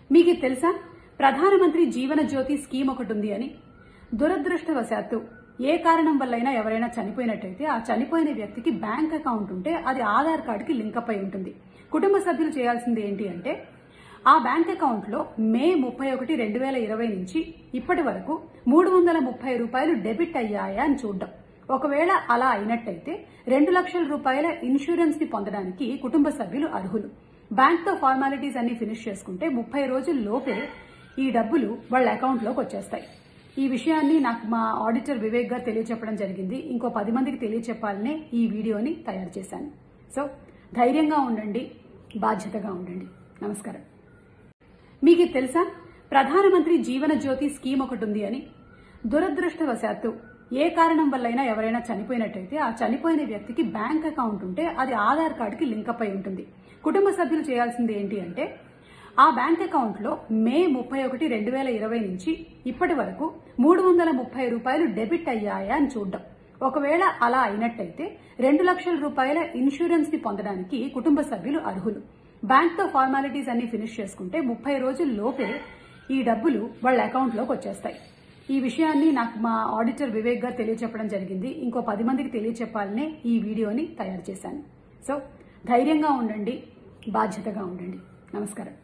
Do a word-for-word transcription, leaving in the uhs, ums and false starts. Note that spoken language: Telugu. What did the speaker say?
మీకు తెలుసా ప్రధానమంత్రి జీవన జ్యోతి స్కీమ్ ఒకటి ఉంది అని. దురదృష్టవశాత్తు ఏ కారణం వల్లైనా ఎవరైనా చనిపోయినట్టయితే ఆ చనిపోయిన వ్యక్తికి బ్యాంక్ అకౌంట్ ఉంటే అది ఆధార్ కార్డుకి లింకప్ అయి ఉంటుంది. కుటుంబ సభ్యులు చేయాల్సింది ఏంటి అంటే ఆ బ్యాంక్ అకౌంట్ లో మే ముప్పై ఒకటి రెండు వేల ఇరవై నుంచి ఇప్పటి వరకు మూడు వందల ముప్పై రూపాయలు డెబిట్ అయ్యాయా అని చూడడం. ఒకవేళ అలా అయినట్టయితే రెండు లక్షల రూపాయల ఇన్సూరెన్స్ ని పొందడానికి కుటుంబ సభ్యులు అర్హులు. బ్యాంక్ తో ఫార్మాలిటీస్ అన్ని ఫినిష్ చేసుకుంటే ముప్పై రోజుల లోపే ఈ డబ్బులు వాళ్ళ అకౌంట్ లోకి వచ్చేస్తాయి. ఈ విషయాన్ని నాకు మా ఆడిటర్ వివేక్ గారు తెలియచెప్పడం జరిగింది. ఇంకో పది మందికి తెలియచెప్పాలనే ఈ వీడియోని తయారు చేశాను. సో ధైర్యంగా ఉండండి, బాధ్యతగా ఉండండి. నమస్కారం. మీకు తెలుసా ప్రధానమంత్రి జీవన జ్యోతి స్కీమ్ ఒకటి ఉంది అని. దురదృష్టవశాత్తు ఏ కారణం వల్లైనా ఎవరైనా చనిపోయినట్టయితే ఆ చనిపోయిన వ్యక్తికి బ్యాంక్ అకౌంట్ ఉంటే అది ఆధార్ కార్డుకి లింకప్ అయి ఉంటుంది. కుటుంబ సభ్యులు చేయాల్సింది ఏంటి అంటే ఆ బ్యాంక్ అకౌంట్ లో మే ముప్పై ఒకటి రెండు వేల ఇరవై నుంచి ఇప్పటి వరకు మూడు వందల ముప్పై రూపాయలు డెబిట్ అయ్యాయా అని చూడడం. ఒకవేళ అలా అయినట్టయితే రెండు లక్షల రూపాయల ఇన్సూరెన్స్ ని పొందడానికి కుటుంబ సభ్యులు అర్హులు. బ్యాంక్ తో ఫార్మాలిటీస్ అన్ని ఫినిష్ చేసుకుంటే ముప్పై రోజుల లోపే ఈ డబ్బులు వాళ్ళ అకౌంట్ లోకి వచ్చేస్తాయి. ఈ విషయాన్ని నాకు మా ఆడిటర్ వివేక్ గారు తెలియచెప్పడం జరిగింది. ఇంకో పది మందికి తెలియచెప్పాలనే ఈ వీడియోని తయారు చేశాను. సో ధైర్యంగా ఉండండి, బాధ్యతగా ఉండండి. నమస్కారం.